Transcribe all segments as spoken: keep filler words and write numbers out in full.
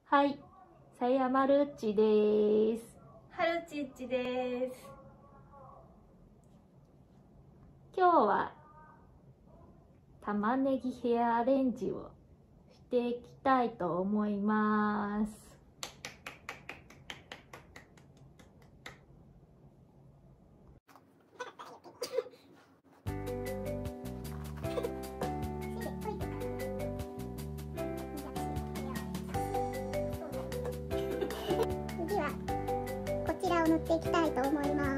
はい、さやまるっちです。 はるちっちです。 今日は玉ねぎヘアアレンジをしていきたいと思います。 次はこちらを塗っていきたいと思います。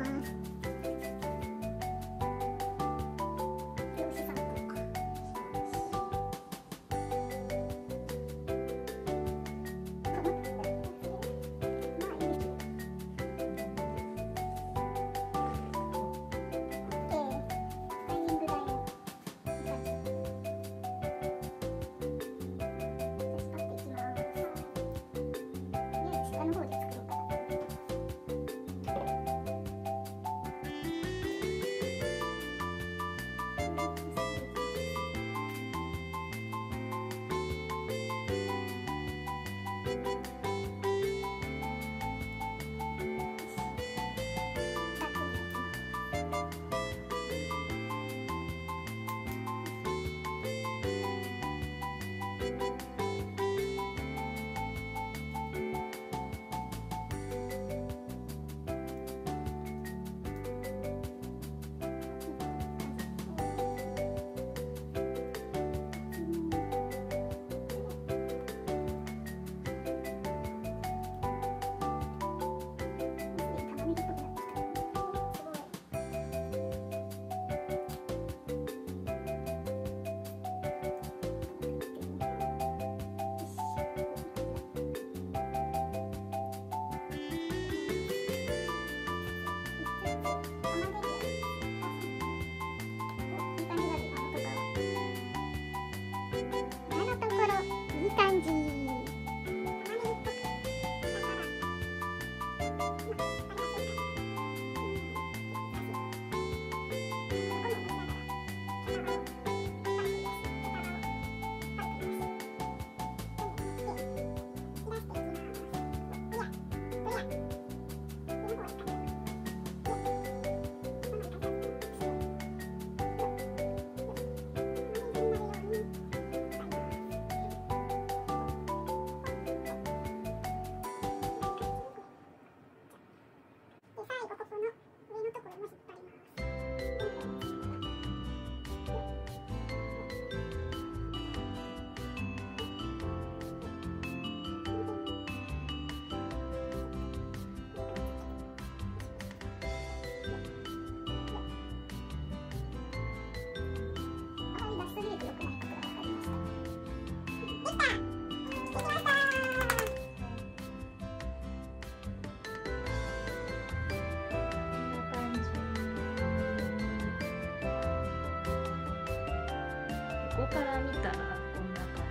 ここから見たらこんな感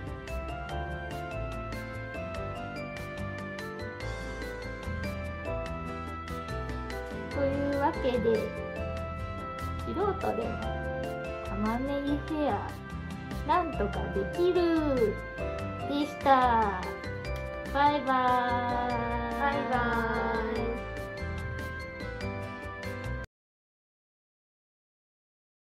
じ。というわけで素人でも玉ねぎヘアなんとかできるでした。バイバーイ。 バイバーイ。